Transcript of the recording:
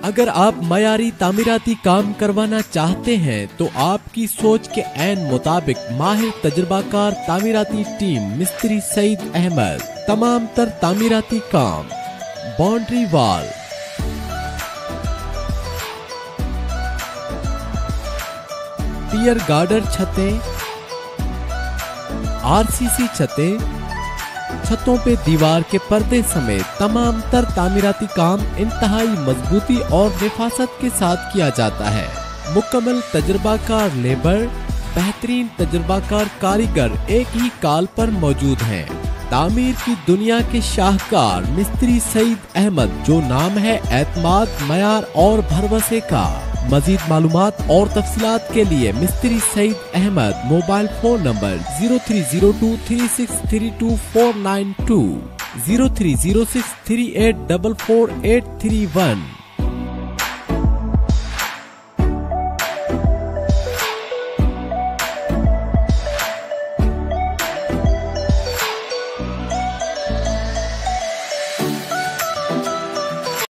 अगर आप मयारी तामीराती काम करवाना चाहते हैं तो आपकी सोच के ऐन मुताबिक माहिर तजुर्बाकार तामीराती टीम मिस्त्री सईद अहमद तमाम तर तामीराती काम, बाउंड्री वॉल, टियर गार्डर छतें, आरसीसी छतें, छतों पे दीवार के पर्दे समेत तमाम तर तामीराती काम इंतहाई मजबूती और निफासत के साथ किया जाता है। मुकम्मल तजुर्बाकार लेबर, बेहतरीन तजुर्बाकार कारीगर एक ही कॉल पर मौजूद हैं। तामीर की दुनिया के शाहकार मिस्त्री सईद अहमद, जो नाम है एतमाद, मयार और भरवसे का। मजीद मालूमात और तफसीलात के लिए मिस्त्री Saeed Ahmad mobile phone number 03023632 492, 030638444831।